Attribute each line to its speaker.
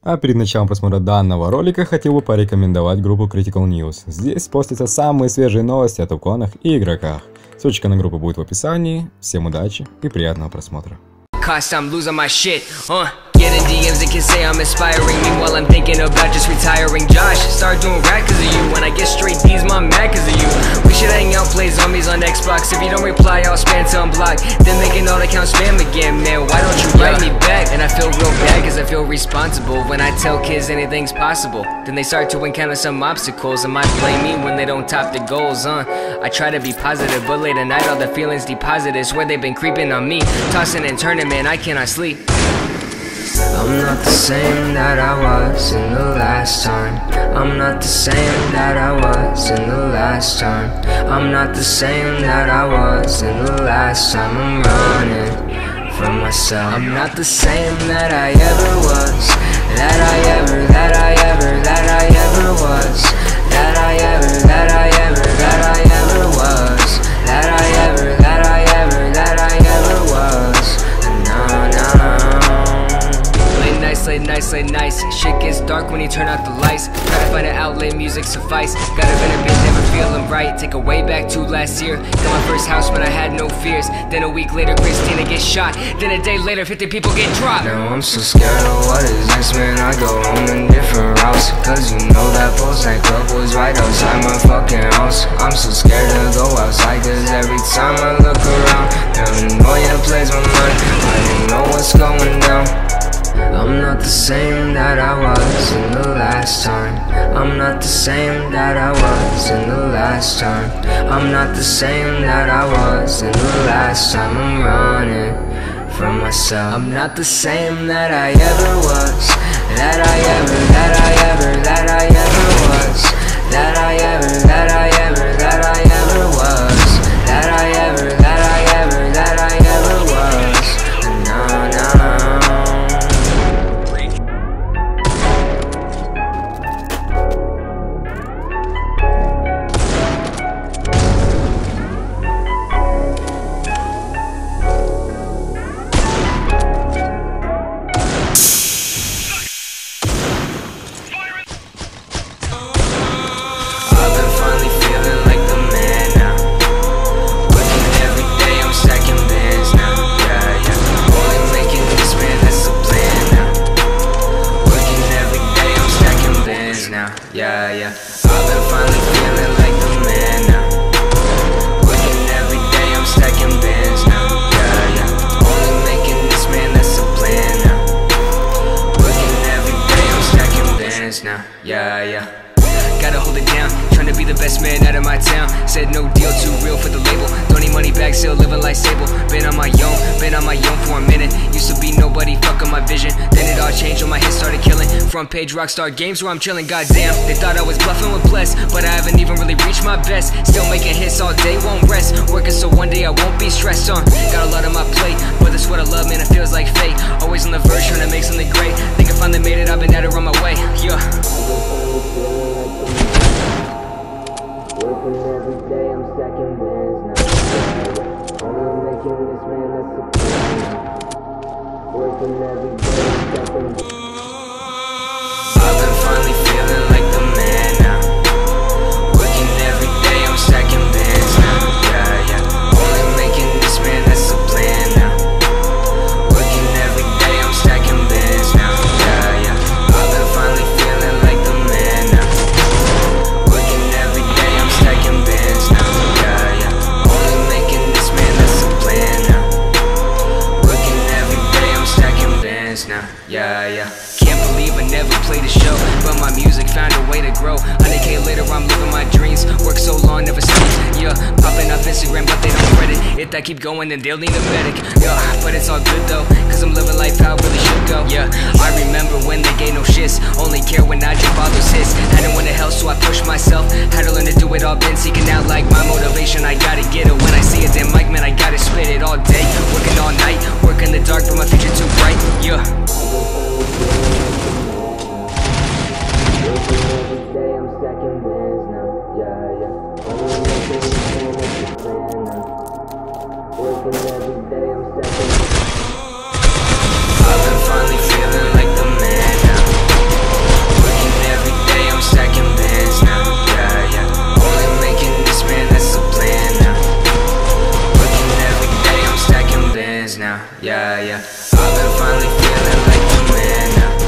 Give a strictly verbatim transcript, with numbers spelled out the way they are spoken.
Speaker 1: А перед началом просмотра данного ролика хотел бы порекомендовать группу Critical News. Здесь постятся самые свежие новости о топ-кланах и игроках. Ссылочка на группу будет в описании. Всем удачи и приятного просмотра.
Speaker 2: Getting D Ms that can say I'm inspiring. Meanwhile I'm thinking about just retiring. Josh, start doing rap cause of you. When I get straight D's, my mad cause of you. We should hang out, play zombies on Xbox. If you don't reply, I'll spam to unblock. Then making all accounts spam again, man. Why don't you write me back? And I feel real bad cause I feel responsible. When I tell kids anything's possible, then they start to encounter some obstacles and might blame me when they don't top the goals, huh? I try to be positive, but late at night all the feelings deposited. Swear they've been creeping on me. Tossing and turning, man, I cannot sleep. I'm not the same that I was in the last time. I'm not the same that I was in the last time. I'm not the same that I was in the last time. I'm running from myself. I'm not the same that I ever was. That I ever, that I ever, that I ever was. That I ever, that I ever, that I ever was. That I ever, that I ever, that I ever was. No, no. Late nights, late nights, shit gets dark when you turn out the lights. Try to find an outlet, music suffice. Got a bit of bit, never feeling right. Take a way back to last year. Got my first house when I had no fears. Then a week later, Christina gets shot. Then a day later, fifty people get dropped. Now I'm so scared of what is next, man. I go home in different routes. Cause you know that post night club was right outside my fucking house. I'm so scared to go outside, cause every time I look around, paranoia plays my mind. I don't know what's going down. I'm not the same that I was in the last time. I'm not the same that I was in the last time. I'm not the same that I was in the last time. I'm running from myself. I'm not the same that I ever was. That I ever, that I ever, that I ever was. That I ever, that I ever, that I ever was. That I ever, that I ever, that I ever was. No, no. Yeah, yeah, I've been finally feeling like the man now. Working every day, I'm stacking bands now. Yeah, yeah, only making this, man, that's the plan now. Working every day, I'm stacking bands now. Yeah, yeah, gotta hold it down, trying to be the best man out of my town. Said no deal, too real for the label. Don't need money back, still living life stable. Been on my own, been on my own for a minute. Used to be nobody, fuck on my vision. Then it all changed when my hits started killing. Front page Rockstar Games where I'm chilling, goddamn. They thought I was bluffing with Bless, but I haven't even really reached my best. Still making hits all day, won't rest. Working so one day I won't be stressed on. Got a lot on my plate, but that's what I love, man, it feels like fate. Always on the verge, trying to make something great. Think I finally made it, I've been at it on my way, yeah. Working every day, I'm stacking bands now. Only making this, man, that's the plan. Working every day, I'm stacking bands. I've been finally feeling like the man now. Working every day, I'm stacking bands now. Yeah, yeah, only making this, man, that's the plan now. Working every day, I'm stacking bands now. Yeah, yeah, I've been finally feeling like the man now. Working every day, I'm stacking bands now. Yeah, yeah, only making this, man, that's the plan now. Working every day, I'm stacking bands now. Yeah, yeah. Can't believe I never played a show, but my music found a way to grow. one hundred K later, I'm living my dreams. Work so long, never stops. Yeah, popping off Instagram, but they don't credit. If I keep going, then they'll need a medic. Yeah, but it's all good though, cause I'm living life how it really should go. Yeah, I remember when they gave no shits. Only care when I drop all those hits. Had to win the hell, so I pushed myself. Had to learn to do it all, been seeking out like my motivation. I gotta get it when I see it, then mic, man, I gotta spit it all day. Working all night, work in the dark, but my future too bright. Yeah. I've been finally feeling like the yeah, yeah. I've been finally feeling like a man now.